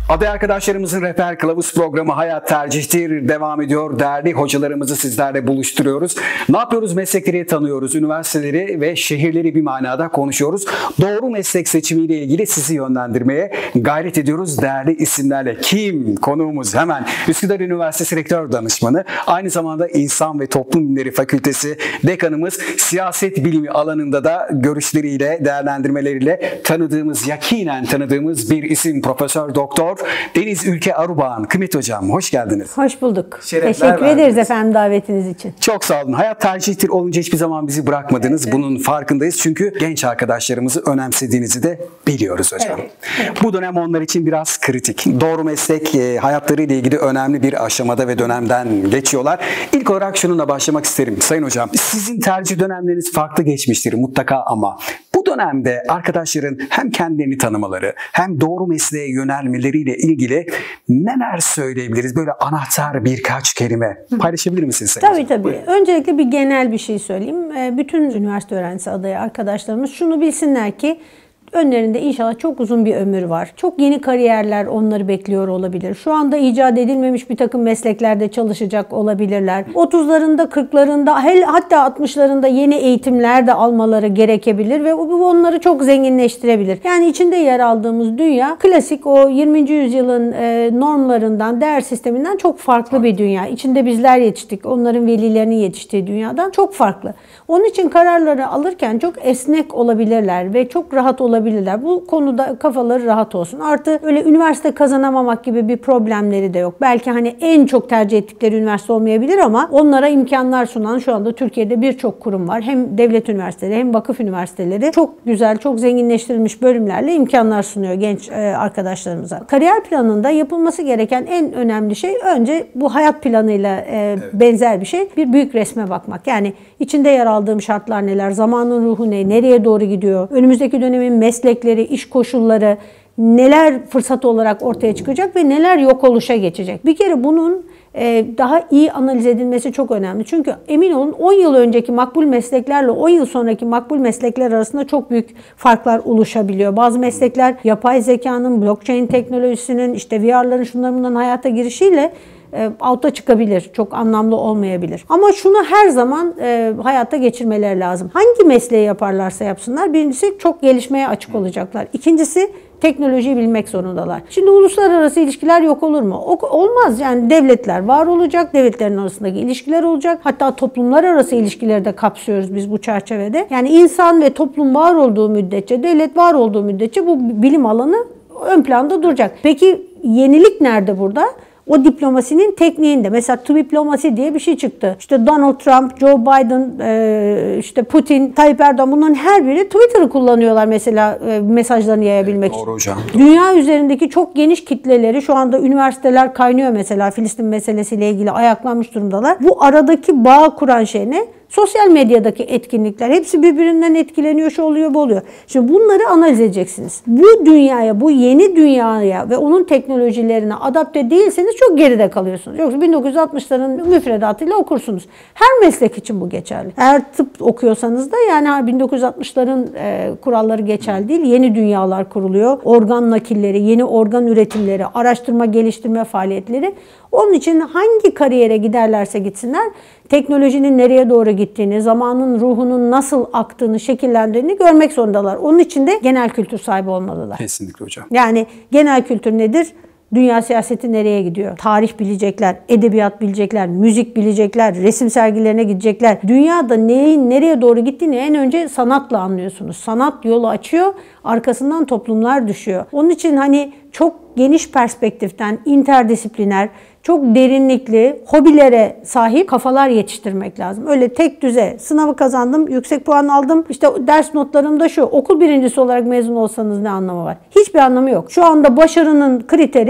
Aday arkadaşlarımızın rehber kılavuz programı Hayat Tercihtir devam ediyor. Değerli hocalarımızı sizlerle buluşturuyoruz. Ne yapıyoruz? Meslekleri tanıyoruz. Üniversiteleri ve şehirleri bir manada konuşuyoruz. Doğru meslek seçimiyle ilgili sizi yönlendirmeye gayret ediyoruz. Değerli isimlerle. Kim? Konuğumuz hemen Üsküdar Üniversitesi Rektör Danışmanı. Aynı zamanda İnsan ve Toplum Bilimleri Fakültesi Dekanımız. Siyaset bilimi alanında da görüşleriyle, değerlendirmeleriyle yakinen tanıdığımız bir isim. Profesör Doktor Deniz Ülke Arubağan. Kıymetli hocam, hoş geldiniz. Hoş bulduk. Şerefler Teşekkür ederiz efendim davetiniz için. Çok sağ olun. Hayat tercihtir olunca hiçbir zaman bizi bırakmadınız. Evet. Bunun farkındayız. Çünkü genç arkadaşlarımızı önemsediğinizi de biliyoruz hocam. Evet. Bu dönem onlar için biraz kritik. Doğru meslek hayatlarıyla ilgili önemli bir aşamada ve dönemden geçiyorlar. İlk olarak şununla başlamak isterim Sayın Hocam. Sizin tercih dönemleriniz farklı geçmiştir mutlaka ama bu dönemde arkadaşların hem kendilerini tanımaları hem doğru mesleğe yönelmeleriyle ilgili neler söyleyebiliriz? Böyle anahtar birkaç kelime paylaşabilir misiniz Sayın Tabii Hocam? tabii. Buyurun. Öncelikle bir genel bir şey söyleyeyim. Bütün üniversite öğrencisi adayı arkadaşlarımız şunu bilsinler ki önlerinde inşallah çok uzun bir ömür var. Çok yeni kariyerler onları bekliyor olabilir. Şu anda icat edilmemiş bir takım mesleklerde çalışacak olabilirler. 30'larında, 40'larında, hatta 60'larında yeni eğitimler de almaları gerekebilir ve bu onları çok zenginleştirebilir. Yani içinde yer aldığımız dünya klasik o 20. yüzyılın normlarından, değer sisteminden çok farklı bir dünya. İçinde bizler yetiştik. Onların velilerinin yetiştiği dünyadan çok farklı. Onun için kararları alırken çok esnek olabilirler ve çok rahat olabilirler. Bu konuda kafaları rahat olsun. Artı öyle üniversite kazanamamak gibi bir problemleri de yok. Belki hani en çok tercih ettikleri üniversite olmayabilir ama onlara imkanlar sunan şu anda Türkiye'de birçok kurum var. Hem devlet üniversiteleri hem vakıf üniversiteleri çok güzel, çok zenginleştirilmiş bölümlerle imkanlar sunuyor genç arkadaşlarımıza. Kariyer planında yapılması gereken en önemli şey önce bu hayat planıyla benzer bir şey. Bir büyük resme bakmak. Yani içinde yer aldığım şartlar neler, zamanın ruhu ne, nereye doğru gidiyor, önümüzdeki dönemin meslekleri, iş koşulları neler fırsat olarak ortaya çıkacak ve neler yok oluşa geçecek. Bir kere bunun daha iyi analiz edilmesi çok önemli. Çünkü emin olun 10 yıl önceki makbul mesleklerle 10 yıl sonraki makbul meslekler arasında çok büyük farklar oluşabiliyor. Bazı meslekler yapay zekanın, blockchain teknolojisinin, işte VR'ların şunların bunların hayata girişiyle alta çıkabilir. Çok anlamlı olmayabilir. Ama şunu her zaman hayata geçirmeleri lazım. Hangi mesleği yaparlarsa yapsınlar. Birincisi çok gelişmeye açık olacaklar. İkincisi teknolojiyi bilmek zorundalar. Şimdi uluslararası ilişkiler yok olur mu? Olmaz. Yani devletler var olacak. Devletlerin arasındaki ilişkiler olacak. Hatta toplumlar arası ilişkileri de kapsıyoruz biz bu çerçevede. Yani insan ve toplum var olduğu müddetçe, devlet var olduğu müddetçe bu bilim alanı ön planda duracak. Peki yenilik nerede burada? O diplomasinin tekniğinde. Mesela diplomasi diye bir şey çıktı. İşte Donald Trump, Joe Biden, işte Putin, Tayyip Erdoğan bunların her biri Twitter'ı kullanıyorlar mesela mesajlarını yayabilmek için. Doğru hocam. Dünya üzerindeki çok geniş kitleleri şu anda üniversiteler kaynıyor mesela Filistin meselesiyle ilgili ayaklanmış durumdalar. Bu aradaki bağ kuran şey ne? Sosyal medyadaki etkinlikler. Hepsi birbirinden etkileniyor, şu oluyor, bu oluyor. Şimdi bunları analiz edeceksiniz. Bu dünyaya, bu yeni dünyaya ve onun teknolojilerine adapte değilseniz çok geride kalıyorsunuz. Yoksa 1960'ların müfredatıyla okursunuz. Her meslek için bu geçerli. Eğer tıp okuyorsanız da yani 1960'ların kuralları geçerli değil. Yeni dünyalar kuruluyor. Organ nakilleri, yeni organ üretimleri, araştırma, geliştirme faaliyetleri. Onun için hangi kariyere giderlerse gitsinler, teknolojinin nereye doğru gittiğini, zamanın ruhunun nasıl aktığını, şekillendiğini görmek zorundalar. Onun için de genel kültür sahibi olmalılar. Kesinlikle hocam. Yani genel kültür nedir? Dünya siyaseti nereye gidiyor? Tarih bilecekler, edebiyat bilecekler, müzik bilecekler, resim sergilerine gidecekler. Dünyada neyin nereye doğru gittiğini en önce sanatla anlıyorsunuz. Sanat yolu açıyor, arkasından toplumlar düşüyor. Onun için hani çok geniş perspektiften, interdisipliner, çok derinlikli, hobilere sahip kafalar yetiştirmek lazım. Öyle tek düze, sınavı kazandım, yüksek puan aldım, işte ders notlarım da şu, okul birincisi olarak mezun olsanız ne anlamı var? Hiçbir anlamı yok. Şu anda başarının kriteri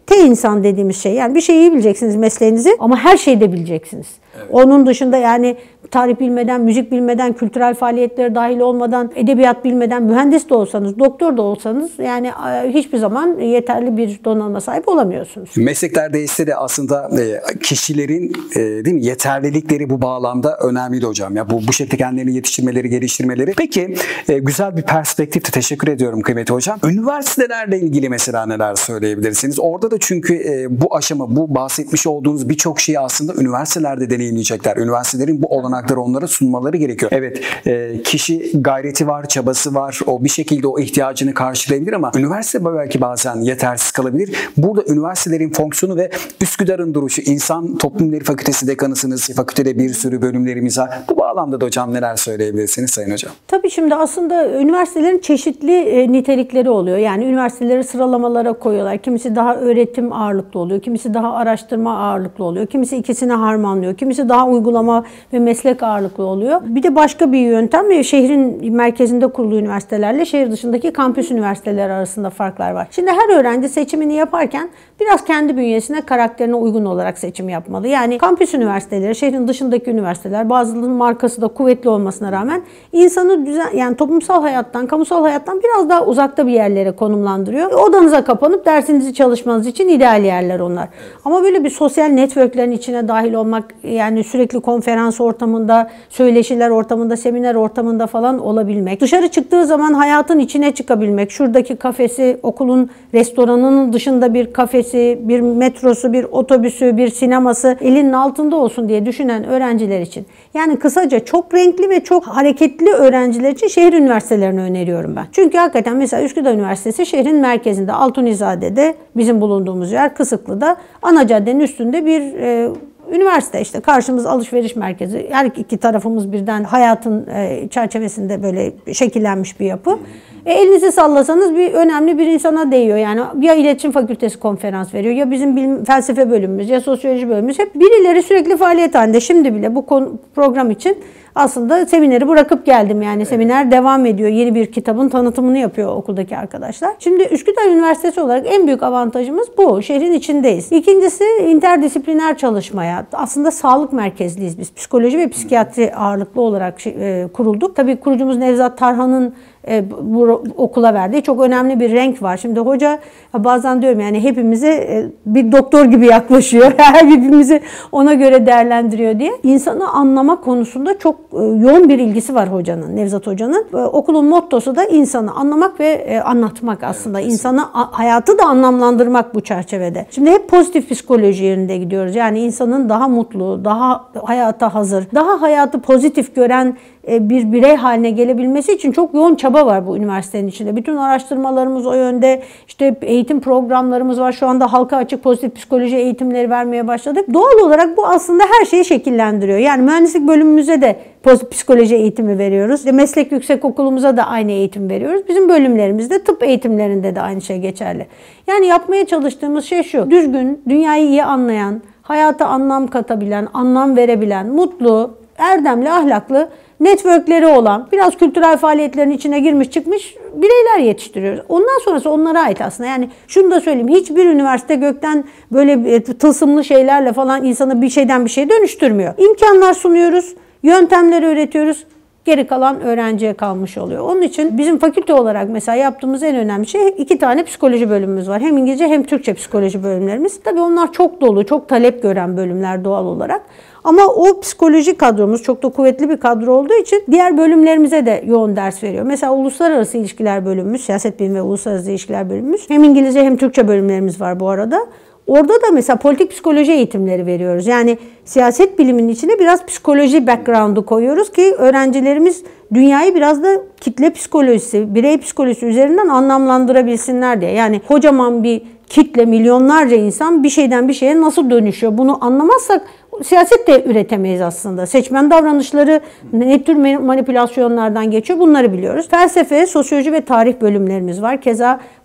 insan dediğimiz şey. Yani bir şeyi iyi bileceksiniz mesleğinizi ama her şeyi de bileceksiniz. Evet. Onun dışında yani tarih bilmeden, müzik bilmeden, kültürel faaliyetlere dahil olmadan, edebiyat bilmeden, mühendis de olsanız, doktor da olsanız yani hiçbir zaman yeterli bir donanıma sahip olamıyorsunuz. Meslekler değişse de aslında kişilerin değil mi, yeterlilikleri bu bağlamda önemliydi hocam. Ya bu şekilde kendilerini yetiştirmeleri, geliştirmeleri. Peki güzel bir perspektifte, teşekkür ediyorum kıymetli hocam. Üniversitelerle ilgili mesela neler söyleyebilirsiniz? Orada da çünkü bu aşama, bu bahsetmiş olduğunuz birçok şeyi aslında üniversitelerde deneyimleyecekler. Üniversitelerin bu olanakları onlara sunmaları gerekiyor. Evet, kişi gayreti var, çabası var. O bir şekilde o ihtiyacını karşılayabilir ama üniversite belki bazen yetersiz kalabilir. Burada üniversitelerin fonksiyonu ve Üsküdar'ın duruşu, İnsan Toplumları Fakültesi dekanısınız. Fakültede bir sürü bölümlerimiz var. Bu bağlamda da hocam neler söyleyebilirsiniz Sayın Hocam? Tabii şimdi aslında üniversitelerin çeşitli nitelikleri oluyor. Yani üniversiteleri sıralamalara koyuyorlar. Kimisi daha öğretim ağırlıklı oluyor. Kimisi daha araştırma ağırlıklı oluyor. Kimisi ikisini harmanlıyor. Kimisi daha uygulama ve meslek ağırlıklı oluyor. Bir de başka bir yöntem şehrin merkezinde kurulu üniversitelerle şehir dışındaki kampüs üniversiteler arasında farklar var. Şimdi her öğrenci seçimini yaparken biraz kendi bünyesine, karakterine uygun olarak seçim yapmalı. Yani kampüs üniversiteleri, şehrin dışındaki üniversiteler, bazılarının markası da kuvvetli olmasına rağmen insanı yani toplumsal hayattan, kamusal hayattan biraz daha uzakta bir yerlere konumlandırıyor. Odanıza kapanıp dersinizi çalışmanız için ideal yerler onlar. Ama böyle bir sosyal networklerin içine dahil olmak, yani sürekli konferans ortamında, söyleşiler ortamında, seminer ortamında falan olabilmek, dışarı çıktığı zaman hayatın içine çıkabilmek, şuradaki kafesi, okulun restoranının dışında bir kafesi, bir metrosu, bir otobüsü, bir sineması elinin altında olsun diye düşünen öğrenciler için. Yani kısaca çok renkli ve çok hareketli öğrenciler için şehir üniversitelerini öneriyorum ben. Çünkü hakikaten mesela Üsküdar Üniversitesi şehrin merkezinde, Altunizade'de bizim bulunduğumuz yer, Kısıklı'da, ana caddenin üstünde bir üniversite. İşte karşımız alışveriş merkezi. Her iki tarafımız birden hayatın çerçevesinde böyle şekillenmiş bir yapı. Elinizi sallasanız önemli bir insana değiyor. Yani ya iletişim fakültesi konferans veriyor, ya bizim felsefe bölümümüz, ya sosyoloji bölümümüz. Hep birileri sürekli faaliyet halinde. Şimdi bile bu program için aslında semineri bırakıp geldim. Yani seminer devam ediyor. Yeni bir kitabın tanıtımını yapıyor okuldaki arkadaşlar. Şimdi Üsküdar Üniversitesi olarak en büyük avantajımız bu. Şehrin içindeyiz. İkincisi interdisipliner çalışmaya. Aslında sağlık merkezliyiz biz. Psikoloji ve psikiyatri ağırlıklı olarak kurulduk. Tabii kurucumuz Nevzat Tarhan'ın bu okula verdiği çok önemli bir renk var. Şimdi hoca bazen diyorum yani hepimize bir doktor gibi yaklaşıyor. Hepimizi ona göre değerlendiriyor diye. İnsanı anlama konusunda çok yoğun bir ilgisi var hocanın, Nevzat Hoca'nın. Okulun mottosu da insanı anlamak ve anlatmak aslında. Evet, insana hayatı da anlamlandırmak bu çerçevede. Şimdi hep pozitif psikoloji yerinde gidiyoruz. Yani insanın daha mutlu, daha hayata hazır, daha hayatı pozitif gören bir birey haline gelebilmesi için çok yoğun çaba var bu üniversitenin içinde. Bütün araştırmalarımız o yönde. İşte eğitim programlarımız var. Şu anda halka açık pozitif psikoloji eğitimleri vermeye başladık. Doğal olarak bu aslında her şeyi şekillendiriyor. Yani mühendislik bölümümüze de pozitif psikoloji eğitimi veriyoruz. Meslek yüksekokulumuza da aynı eğitim veriyoruz. Bizim bölümlerimizde, tıp eğitimlerinde de aynı şey geçerli. Yani yapmaya çalıştığımız şey şu: düzgün, dünyayı iyi anlayan, hayata anlam katabilen, anlam verebilen, mutlu, erdemli, ahlaklı, networkleri olan, biraz kültürel faaliyetlerin içine girmiş çıkmış bireyler yetiştiriyoruz. Ondan sonrası onlara ait aslında. Yani şunu da söyleyeyim, hiçbir üniversite gökten böyle tılsımlı şeylerle falan insanı bir şeyden bir şeye dönüştürmüyor. İmkanlar sunuyoruz, yöntemleri öğretiyoruz. Geri kalan öğrenciye kalmış oluyor. Onun için bizim fakülte olarak mesela yaptığımız en önemli şey 2 tane psikoloji bölümümüz var. Hem İngilizce hem Türkçe psikoloji bölümlerimiz. Tabii onlar çok dolu, çok talep gören bölümler doğal olarak. Ama o psikoloji kadromuz çok da kuvvetli bir kadro olduğu için diğer bölümlerimize de yoğun ders veriyor. Mesela uluslararası ilişkiler bölümümüz, siyaset bilimi ve uluslararası ilişkiler bölümümüz. Hem İngilizce hem Türkçe bölümlerimiz var bu arada. Orada da mesela politik psikoloji eğitimleri veriyoruz. Yani siyaset biliminin içine biraz psikoloji background'u koyuyoruz ki öğrencilerimiz dünyayı biraz da kitle psikolojisi, birey psikolojisi üzerinden anlamlandırabilsinler diye. Yani kocaman bir kitle, milyonlarca insan bir şeyden bir şeye nasıl dönüşüyor? Bunu anlamazsak siyaset de üretemeyiz aslında. Seçmen davranışları ne tür manipülasyonlardan geçiyor bunları biliyoruz. Felsefe, sosyoloji ve tarih bölümlerimiz var. Keza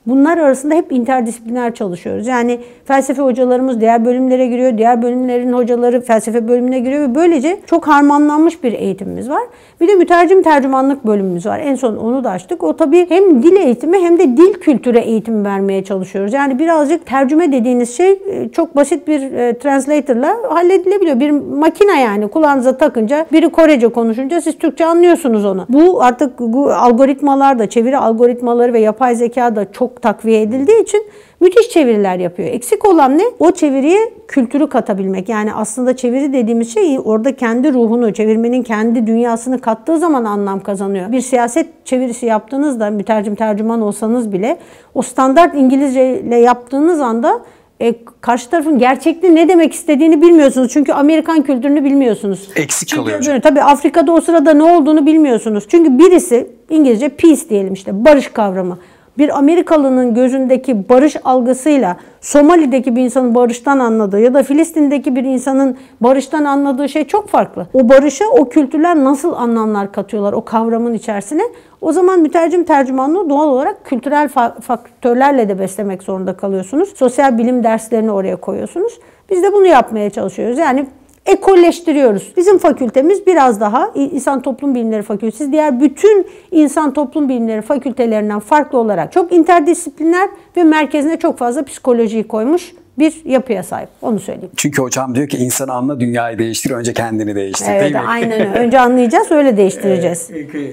bunlar arasında hep interdisipliner çalışıyoruz. Yani felsefe hocalarımız diğer bölümlere giriyor, diğer bölümlerin hocaları felsefe bölümüne giriyor ve böylece çok harmanlanmış bir eğitimimiz var. Bir de mütercim tercümanlık bölümümüz var. En son onu da açtık. O tabii hem dil eğitimi hem de dil kültürü eğitimi vermeye çalışıyoruz. Yani birazcık tercüme dediğiniz şey çok basit bir translator'la halledilebiliyor. Bir makine yani kulağınıza takınca biri Korece konuşunca siz Türkçe anlıyorsunuz onu. Bu artık bu algoritmalar da, çeviri algoritmaları ve yapay zeka da çok takviye edildiği için müthiş çeviriler yapıyor. Eksik olan ne? O çeviriye kültürü katabilmek. Yani aslında çeviri dediğimiz şey orada kendi ruhunu, çevirmenin kendi dünyasını kattığı zaman anlam kazanıyor. Bir siyaset çevirisi yaptığınızda, mütercim tercüman olsanız bile o standart İngilizce ile yaptığınız anda karşı tarafın gerçekte ne demek istediğini bilmiyorsunuz. Çünkü Amerikan kültürünü bilmiyorsunuz. Eksik kalıyor. Tabii Afrika'da o sırada ne olduğunu bilmiyorsunuz. Çünkü birisi İngilizce peace diyelim işte barış kavramı. Bir Amerikalının gözündeki barış algısıyla Somali'deki bir insanın barıştan anladığı ya da Filistin'deki bir insanın barıştan anladığı şey çok farklı. O barışa o kültürler nasıl anlamlar katıyorlar o kavramın içerisine? O zaman mütercim tercümanlığı doğal olarak kültürel faktörlerle de beslemek zorunda kalıyorsunuz. Sosyal bilim derslerini oraya koyuyorsunuz. Biz de bunu yapmaya çalışıyoruz. Yani ekolleştiriyoruz. Bizim fakültemiz biraz daha İnsan Toplum Bilimleri Fakültesi diğer bütün İnsan Toplum Bilimleri fakültelerinden farklı olarak çok interdisipliner ve merkezine çok fazla psikolojiyi koymuş bir yapıya sahip. Onu söyleyeyim. Çünkü hocam diyor ki insan anla dünyayı değiştir, önce kendini değiştir evet, değil mi? Aynen öyle. Önce anlayacağız, öyle değiştireceğiz.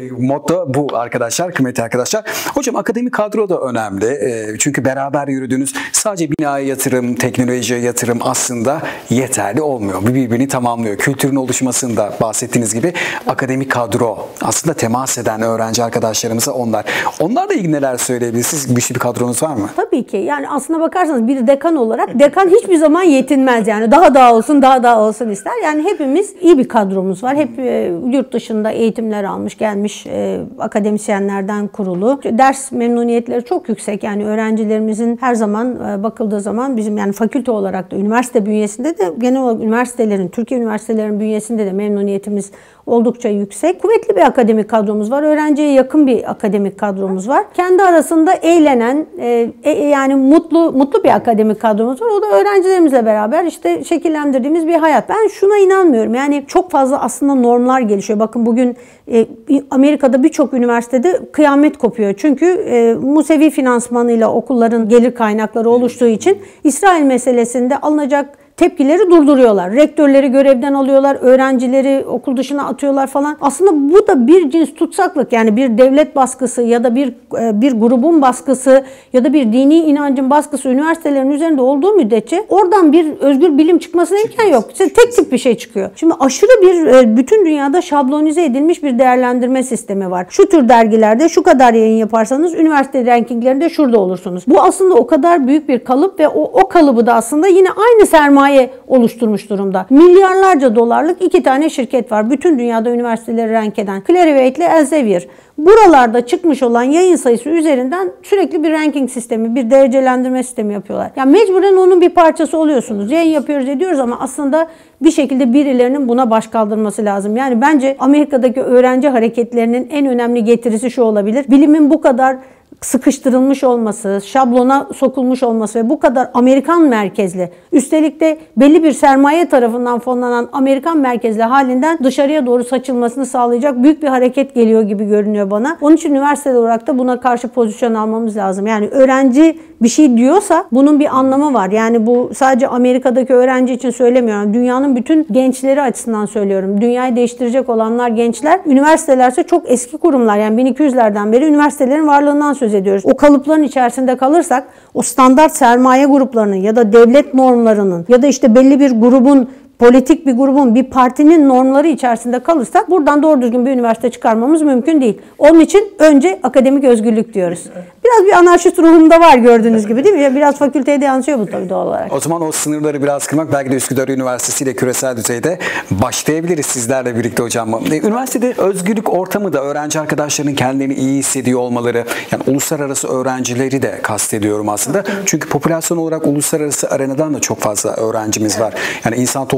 Motto bu arkadaşlar, kıymetli arkadaşlar. Hocam akademik kadro da önemli. Çünkü beraber yürüdüğünüz sadece binaya yatırım, teknolojiye yatırım aslında yeterli olmuyor. Birbirini tamamlıyor. Kültürün oluşmasında bahsettiğiniz gibi akademik kadro aslında temas eden öğrenci arkadaşlarımıza onlar. Onlarla ilgili neler söyleyebilirsiniz? Güçlü bir kadronuz var mı? Tabii ki. Yani aslına bakarsanız bir dekan olarak dekan hiçbir zaman yetinmez yani. Daha olsun, daha olsun ister. Yani hepimiz iyi bir kadromuz var. Hep yurt dışında eğitimler almış, gelmiş akademisyenlerden kurulu. Ders memnuniyetleri çok yüksek. Yani öğrencilerimizin her zaman bakıldığı zaman bizim yani fakülte olarak da üniversite bünyesinde de genel olarak üniversitelerin, Türkiye üniversitelerinin bünyesinde de memnuniyetimiz oldukça yüksek. Kuvvetli bir akademik kadromuz var. Öğrenciye yakın bir akademik kadromuz var. Kendi arasında eğlenen, yani mutlu bir akademik kadromuz var. O da öğrencilerimizle beraber işte şekillendirdiğimiz bir hayat. Ben şuna inanmıyorum. Yani çok fazla aslında normlar gelişiyor. Bakın bugün Amerika'da birçok üniversitede kıyamet kopuyor. Çünkü Musevi finansmanıyla okulların gelir kaynakları oluştuğu için İsrail meselesinde alınacak tepkileri durduruyorlar. Rektörleri görevden alıyorlar, öğrencileri okul dışına atıyorlar falan. Aslında bu da bir cins tutsaklık. Yani bir devlet baskısı ya da bir grubun baskısı ya da bir dini inancın baskısı üniversitelerin üzerinde olduğu müddetçe oradan bir özgür bilim çıkmasına imkan yok. Tek tip bir şey çıkıyor. Şimdi aşırı bir bütün dünyada şablonize edilmiş bir değerlendirme sistemi var. Şu tür dergilerde şu kadar yayın yaparsanız üniversite rankinglerinde şurada olursunuz. Bu aslında o kadar büyük bir kalıp ve o kalıbı da aslında yine aynı sermaye oluşturmuş durumda. Milyarlarca dolarlık 2 tane şirket var. Bütün dünyada üniversiteleri rank eden. Clarivate ile Elsevier. Buralarda çıkmış olan yayın sayısı üzerinden sürekli bir ranking sistemi, bir derecelendirme sistemi yapıyorlar. Yani mecburen onun bir parçası oluyorsunuz. Yayın yapıyoruz ediyoruz ama aslında bir şekilde birilerinin buna baş kaldırması lazım. Yani bence Amerika'daki öğrenci hareketlerinin en önemli getirisi şu olabilir. Bilimin bu kadar sıkıştırılmış olması, şablona sokulmuş olması ve bu kadar Amerikan merkezli, üstelik de belli bir sermaye tarafından fonlanan Amerikan merkezli halinden dışarıya doğru saçılmasını sağlayacak büyük bir hareket geliyor gibi görünüyor bana. Onun için üniversite olarak da buna karşı pozisyon almamız lazım. Yani öğrenci bir şey diyorsa bunun bir anlamı var. Yani bu sadece Amerika'daki öğrenci için söylemiyorum. Dünyanın bütün gençleri açısından söylüyorum. Dünyayı değiştirecek olanlar gençler. Üniversitelerse çok eski kurumlar. Yani 1200'lerden beri üniversitelerin varlığından söz ediyoruz. O kalıpların içerisinde kalırsak o standart sermaye gruplarının ya da devlet normlarının ya da işte belli bir grubun, politik bir grubun, bir partinin normları içerisinde kalırsak buradan doğru düzgün bir üniversite çıkarmamız mümkün değil. Onun için önce akademik özgürlük diyoruz. Biraz bir anarşist ruhumda var gördüğünüz gibi değil mi? Biraz fakülteye de yansıyor bu tabii doğal olarak. O zaman o sınırları biraz kırmak belki de Üsküdar Üniversitesi ile küresel düzeyde başlayabiliriz sizlerle birlikte hocam. Üniversitede özgürlük ortamı da öğrenci arkadaşlarının kendilerini iyi hissediyor olmaları, yani uluslararası öğrencileri de kastediyorum aslında. Çünkü popülasyon olarak uluslararası arenadan da çok fazla öğrencimiz var. Yani insan toplum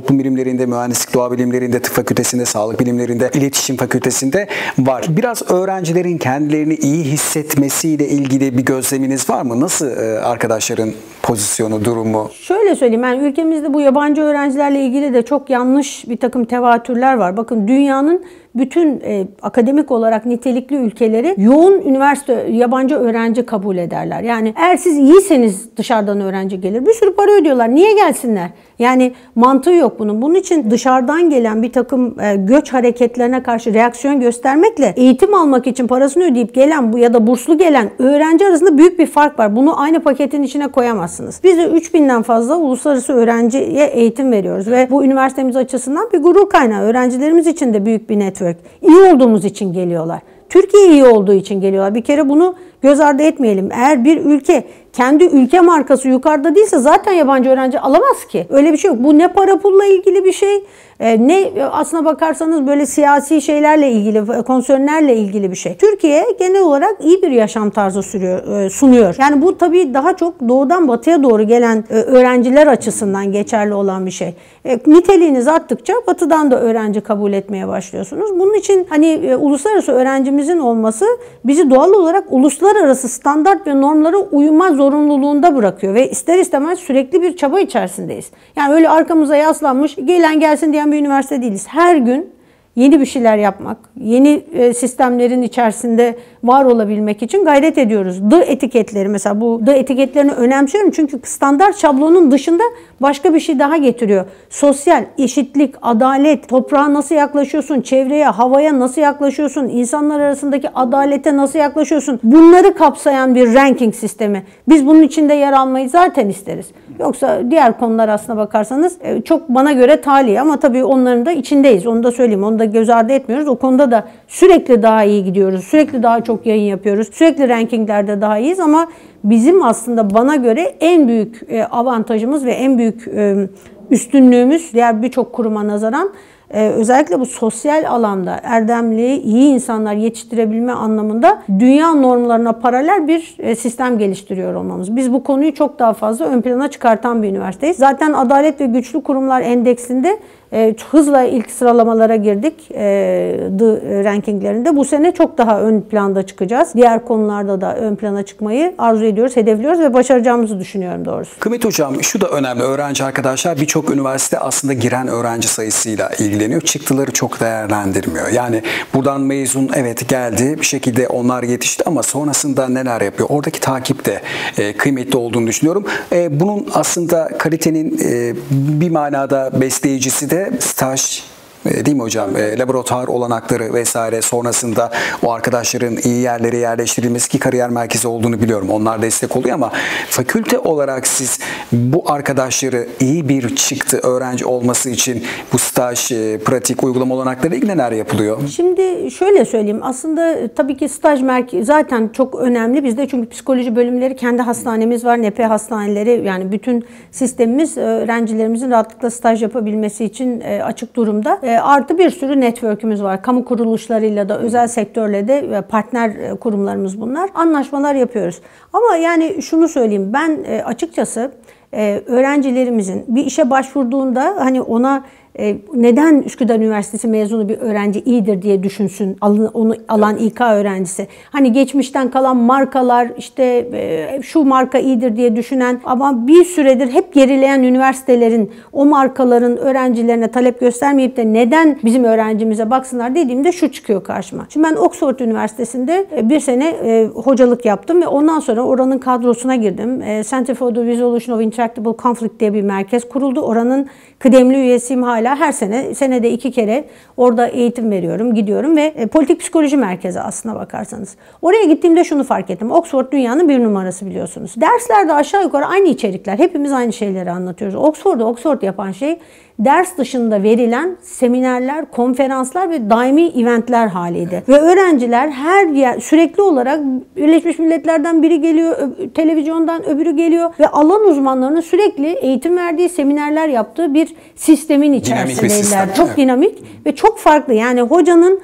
toplum bilimlerinde, mühendislik, doğa bilimlerinde, tıp fakültesinde, sağlık bilimlerinde, iletişim fakültesinde var. Biraz öğrencilerin kendilerini iyi hissetmesiyle ilgili bir gözleminiz var mı? Nasıl arkadaşların pozisyonu, durumu? Şöyle söyleyeyim, yani ülkemizde bu yabancı öğrencilerle ilgili de çok yanlış bir takım tevatürler var. Bakın, dünyanın bütün akademik olarak nitelikli ülkeleri yoğun üniversite yabancı öğrenci kabul ederler. Yani eğer siz iyiyseniz dışarıdan öğrenci gelir. Bir sürü para ödüyorlar. Niye gelsinler? Yani mantığı yok bunun. Bunun için dışarıdan gelen bir takım göç hareketlerine karşı reaksiyon göstermekle eğitim almak için parasını ödeyip gelen bu ya da burslu gelen öğrenci arasında büyük bir fark var. Bunu aynı paketin içine koyamazsınız. Biz de 3000'den fazla uluslararası öğrenciye eğitim veriyoruz ve bu üniversitemiz açısından bir gurur kaynağı. Öğrencilerimiz için de büyük bir network. İyi olduğumuz için geliyorlar. Türkiye iyi olduğu için geliyorlar. Bir kere bunu göz ardı etmeyelim. Eğer bir ülke kendi ülke markası yukarıda değilse zaten yabancı öğrenci alamaz ki. Öyle bir şey yok. Bu ne para pulla ilgili bir şey, ne aslına bakarsanız böyle siyasi şeylerle ilgili, konsörlerle ilgili bir şey. Türkiye genel olarak iyi bir yaşam tarzı sunuyor. Yani bu tabii daha çok doğudan batıya doğru gelen öğrenciler açısından geçerli olan bir şey. Niteliğiniz arttıkça batıdan da öğrenci kabul etmeye başlıyorsunuz. Bunun için hani uluslararası öğrencimizin olması bizi doğal olarak uluslararası standart ve normlara uyma zorunluluğunda bırakıyor ve ister istemez sürekli bir çaba içerisindeyiz. Yani öyle arkamıza yaslanmış, gelen gelsin diyen bir üniversite değiliz. Her gün yeni bir şeyler yapmak, yeni sistemlerin içerisinde var olabilmek için gayret ediyoruz. D etiketleri, mesela bu D etiketlerini önemsiyorum çünkü standart şablonun dışında başka bir şey daha getiriyor. Sosyal, eşitlik, adalet, toprağa nasıl yaklaşıyorsun, çevreye, havaya nasıl yaklaşıyorsun, insanlar arasındaki adalete nasıl yaklaşıyorsun, bunları kapsayan bir ranking sistemi. Biz bunun içinde yer almayı zaten isteriz. Yoksa diğer konular aslına bakarsanız çok bana göre tali, ama tabii onların da içindeyiz. Onu da söyleyeyim. Onu da göz ardı etmiyoruz. O konuda da sürekli daha iyi gidiyoruz. Sürekli daha çok yayın yapıyoruz. Sürekli rankinglerde daha iyiyiz, ama bizim aslında bana göre en büyük avantajımız ve en büyük üstünlüğümüz diğer birçok kuruma nazaran özellikle bu sosyal alanda erdemli, iyi insanlar yetiştirebilme anlamında dünya normlarına paralel bir sistem geliştiriyor olmamız. Biz bu konuyu çok daha fazla ön plana çıkartan bir üniversiteyiz. Zaten Adalet ve Güçlü Kurumlar Endeksinde hızla ilk sıralamalara girdik rankinglerinde. Bu sene çok daha ön planda çıkacağız. Diğer konularda da ön plana çıkmayı arzu ediyoruz, hedefliyoruz ve başaracağımızı düşünüyorum doğrusu. Kıymet Hocam, şu da önemli. Öğrenci arkadaşlar, birçok üniversite aslında giren öğrenci sayısıyla ilgileniyor. Çıktıları çok değerlendirmiyor. Yani buradan mezun evet geldi, bir şekilde onlar yetişti, ama sonrasında neler yapıyor? Oradaki takip de kıymetli olduğunu düşünüyorum. Bunun aslında kalitenin bir manada besleyicisi de staj, değil mi hocam? Laboratuvar olanakları vesaire, sonrasında o arkadaşların iyi yerlere yerleştirilmesi, ki kariyer merkezi olduğunu biliyorum. Onlar destek oluyor, ama fakülte olarak siz bu arkadaşları iyi bir çıktı öğrenci olması için bu staj, pratik, uygulama olanakları ilgili neler yapılıyor? Şimdi şöyle söyleyeyim. Aslında tabii ki staj merkezi zaten çok önemli bizde, çünkü psikoloji bölümleri, kendi hastanemiz var, NP hastaneleri, yani bütün sistemimiz öğrencilerimizin rahatlıkla staj yapabilmesi için açık durumda. Artı bir sürü network'ümüz var. Kamu kuruluşlarıyla da, özel sektörle de partner kurumlarımız bunlar. Anlaşmalar yapıyoruz. Ama yani şunu söyleyeyim, ben açıkçası öğrencilerimizin bir işe başvurduğunda hani ona neden Üsküdar Üniversitesi mezunu bir öğrenci iyidir diye düşünsün onu alan İK öğrencisi. Hani geçmişten kalan markalar, işte şu marka iyidir diye düşünen ama bir süredir hep gerileyen üniversitelerin o markaların öğrencilerine talep göstermeyip de neden bizim öğrencimize baksınlar dediğimde şu çıkıyor karşıma. Şimdi ben Oxford Üniversitesi'nde bir sene hocalık yaptım ve ondan sonra oranın kadrosuna girdim. Center for the Resolution of Intractable Conflict diye bir merkez kuruldu. Oranın kıdemli üyesiyim hala. Her senede 2 kere orada eğitim veriyorum, gidiyorum ve politik psikoloji merkezi aslına bakarsanız. Oraya gittiğimde şunu fark ettim. Oxford dünyanın bir numarası biliyorsunuz. Derslerde aşağı yukarı aynı içerikler. Hepimiz aynı şeyleri anlatıyoruz. Oxford yapan şey ders dışında verilen seminerler, konferanslar ve daimi eventler haliydi. Ve öğrenciler her yer sürekli olarak Birleşmiş Milletler'den biri geliyor, televizyondan öbürü geliyor ve alan uzmanlarının sürekli eğitim verdiği, seminerler yaptığı bir sistemin içerisindeydiler. Çok dinamik ve çok farklı. Yani hocanın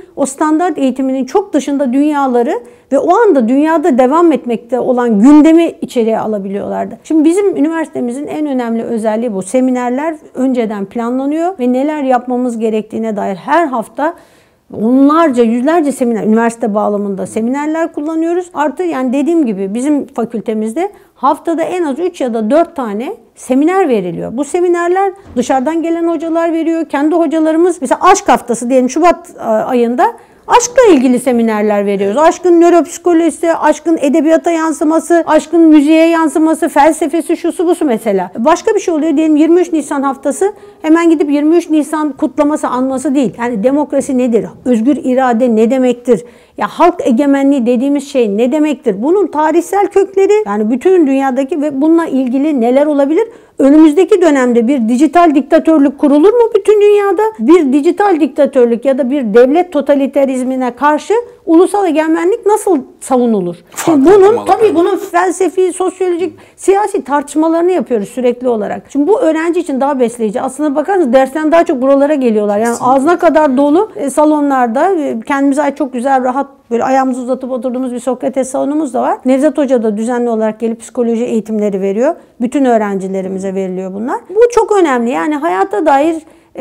o standart eğitiminin çok dışında dünyaları ve o anda dünyada devam etmekte olan gündemi içeriye alabiliyorlardı. Şimdi bizim üniversitemizin en önemli özelliği bu. Seminerler önceden planlanıyor ve neler yapmamız gerektiğine dair her hafta onlarca, yüzlerce seminer, üniversite bağlamında seminerler kullanıyoruz. Artı yani dediğim gibi bizim fakültemizde haftada en az 3 ya da 4 tane seminer veriliyor. Bu seminerler dışarıdan gelen hocalar veriyor. Kendi hocalarımız mesela aşk haftası diyelim Şubat ayında aşkla ilgili seminerler veriyoruz. Aşkın nöropsikolojisi, aşkın edebiyata yansıması, aşkın müziğe yansıması, felsefesi, şusu busu mesela. Başka bir şey oluyor diyelim 23 Nisan haftası hemen gidip 23 Nisan kutlaması, anması değil. Yani demokrasi nedir? Özgür irade ne demektir? Ya halk egemenliği dediğimiz şey ne demektir? Bunun tarihsel kökleri yani bütün dünyadaki ve bununla ilgili neler olabilir? Önümüzdeki dönemde bir dijital diktatörlük kurulur mu bütün dünyada? Bir dijital diktatörlük ya da bir devlet totaliterizmine karşı ulusal egemenlik nasıl savunulur? Şimdi bunun felsefi, sosyolojik, siyasi tartışmalarını yapıyoruz sürekli olarak. Şimdi bu öğrenci için daha besleyici. Aslına bakarsanız dersten daha çok buralara geliyorlar. Yani ağzına kadar dolu salonlarda kendimize ait çok güzel, rahat böyle ayağımızı uzatıp oturduğumuz bir Sokrates salonumuz da var. Nevzat Hoca da düzenli olarak gelip psikoloji eğitimleri veriyor. Bütün öğrencilerimize veriliyor bunlar. Bu çok önemli. Yani hayata dair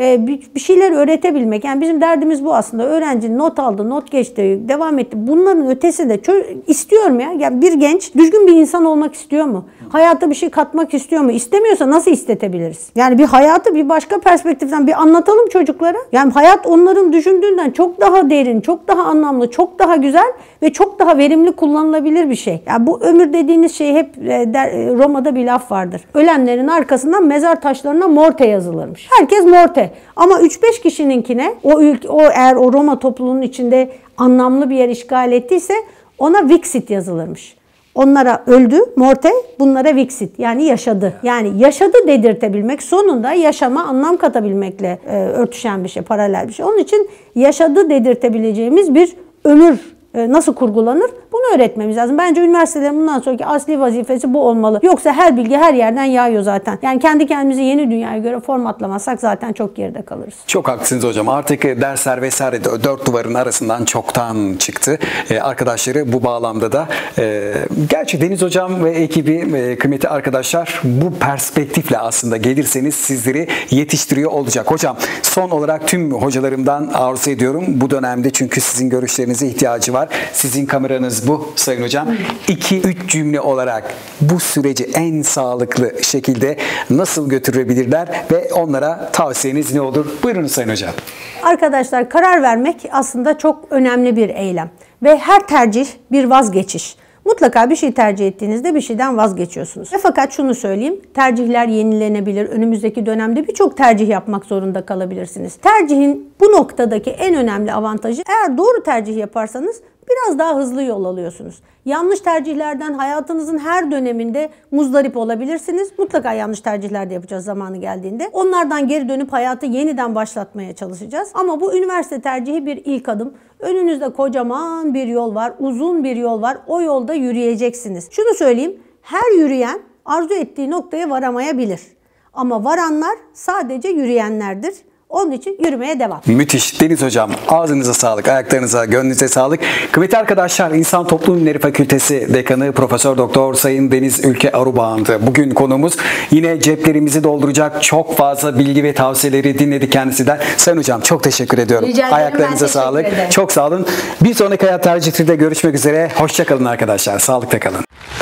bir şeyler öğretebilmek. Yani bizim derdimiz bu aslında. Öğrenci not aldı, not geçti, devam etti. Bunların ötesinde istiyorum ya. Yani bir genç düzgün bir insan olmak istiyor mu? Hayata bir şey katmak istiyor mu? İstemiyorsa nasıl istetebiliriz? Yani bir hayatı bir başka perspektiften bir anlatalım çocuklara. Yani hayat onların düşündüğünden çok daha derin, çok daha anlamlı, çok daha güzel ve çok daha verimli kullanılabilir bir şey. Yani bu ömür dediğiniz şey hep Roma'da bir laf vardır. Ölenlerin arkasından mezar taşlarına morte yazılırmış. Herkes morte. Ama 3-5 kişininkine eğer o Roma topluluğunun içinde anlamlı bir yer işgal ettiyse ona vixit yazılırmış. Onlara öldü, morte, bunlara vixit yani yaşadı. Yani yaşadı dedirtebilmek sonunda yaşama anlam katabilmekle örtüşen bir şey, paralel bir şey. Onun için yaşadı dedirtebileceğimiz bir ömür nasıl kurgulanır? Bunu öğretmemiz lazım. Bence üniversitelerin bundan sonraki asli vazifesi bu olmalı. Yoksa her bilgi her yerden yağıyor zaten. Yani kendi kendimizi yeni dünyaya göre formatlamazsak zaten çok geride kalırız. Çok haklısınız hocam. Artık dersler vesaire de dört duvarın arasından çoktan çıktı. Arkadaşları bu bağlamda da gerçi Deniz hocam ve ekibi kıymetli arkadaşlar bu perspektifle aslında gelirseniz sizleri yetiştiriyor olacak. Hocam son olarak tüm hocalarımdan arzu ediyorum bu dönemde çünkü sizin görüşlerinize ihtiyacı var. Sizin kameranız bu Sayın Hocam. 2-3 cümle olarak bu süreci en sağlıklı şekilde nasıl götürebilirler ve onlara tavsiyeniz ne olur? Buyurunuz Sayın Hocam. Arkadaşlar karar vermek aslında çok önemli bir eylem. Ve her tercih bir vazgeçiş. Mutlaka bir şey tercih ettiğinizde bir şeyden vazgeçiyorsunuz. Fakat şunu söyleyeyim, tercihler yenilenebilir. Önümüzdeki dönemde birçok tercih yapmak zorunda kalabilirsiniz. Tercihin bu noktadaki en önemli avantajı eğer doğru tercih yaparsanız biraz daha hızlı yol alıyorsunuz. Yanlış tercihlerden hayatınızın her döneminde muzdarip olabilirsiniz. Mutlaka yanlış tercihler de yapacağız zamanı geldiğinde. Onlardan geri dönüp hayatı yeniden başlatmaya çalışacağız. Ama bu üniversite tercihi bir ilk adım. Önünüzde kocaman bir yol var, uzun bir yol var. O yolda yürüyeceksiniz. Şunu söyleyeyim, her yürüyen arzu ettiği noktaya varamayabilir. Ama varanlar sadece yürüyenlerdir. Onun için yürümeye devam. Müthiş. Deniz Hocam ağzınıza sağlık, ayaklarınıza, gönlünüze sağlık. Kıymetli arkadaşlar, İnsan Toplum Bilimleri Fakültesi Dekanı Profesör Doktor Sayın Deniz Ülke Arubağ'ındı. Bugün konumuz yine ceplerimizi dolduracak çok fazla bilgi ve tavsiyeleri dinledik kendisinden. Sayın Hocam çok teşekkür ediyorum. Rica ederim, ayaklarınıza sağlık. Çok sağ olun. Bir sonraki Hayat Tercihler'de görüşmek üzere. Hoşça kalın arkadaşlar. Sağlıkla kalın.